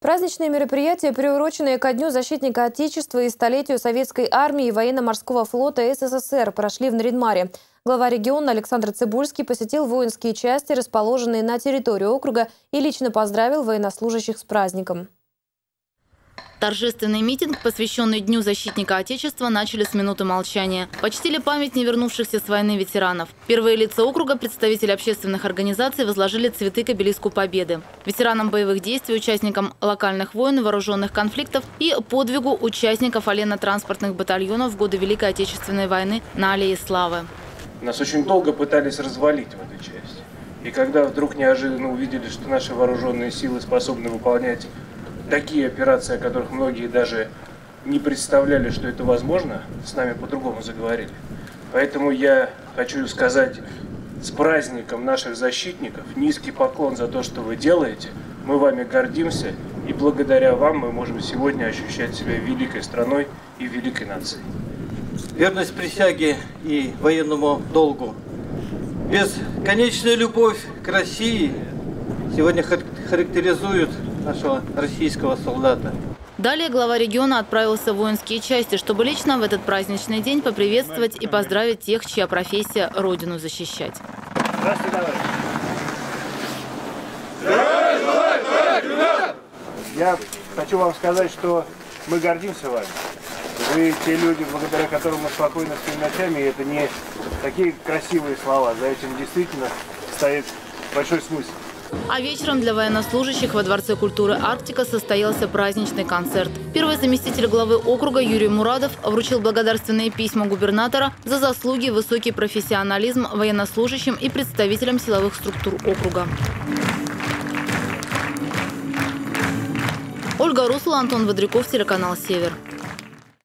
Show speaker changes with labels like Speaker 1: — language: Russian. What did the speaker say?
Speaker 1: Праздничные мероприятия, приуроченные ко Дню защитника Отечества и столетию Советской армии и военно-морского флота СССР, прошли в Нарьян-Маре. Глава региона Александр Цыбульский посетил воинские части, расположенные на территории округа, и лично поздравил военнослужащих с праздником.
Speaker 2: Торжественный митинг, посвященный Дню защитника Отечества, начали с минуты молчания. Почтили память невернувшихся с войны ветеранов. Первые лица округа, представители общественных организаций, возложили цветы к обелиску Победы. Ветеранам боевых действий, участникам локальных войн и вооруженных конфликтов и подвигу участников военно-транспортных батальонов в годы Великой Отечественной войны на Аллее Славы.
Speaker 3: Нас очень долго пытались развалить в этой части. И когда вдруг неожиданно увидели, что наши вооруженные силы способны выполнять такие операции, о которых многие даже не представляли, что это возможно, с нами по-другому заговорили. Поэтому я хочу сказать с праздником наших защитников, низкий поклон за то, что вы делаете. Мы вами гордимся, и благодаря вам мы можем сегодня ощущать себя великой страной и великой нацией.
Speaker 4: Верность присяге и военному долгу, бесконечная любовь к России сегодня характеризует нашего российского солдата.
Speaker 2: Далее глава региона отправился в воинские части, чтобы лично в этот праздничный день поприветствовать и поздравить тех, чья профессия – Родину защищать.
Speaker 3: Здравствуйте, товарищ! Я хочу вам сказать, что мы гордимся вами. Вы те люди, благодаря которым мы спокойно спим ночами, и это не такие красивые слова. За этим действительно стоит большой смысл.
Speaker 2: А вечером для военнослужащих во Дворце культуры «Арктика» состоялся праздничный концерт. Первый заместитель главы округа Юрий Мурадов вручил благодарственные письма губернатора за заслуги, высокий профессионализм военнослужащим и представителям силовых структур округа. Ольга Руслан, Антон Водряков, телеканал «Север».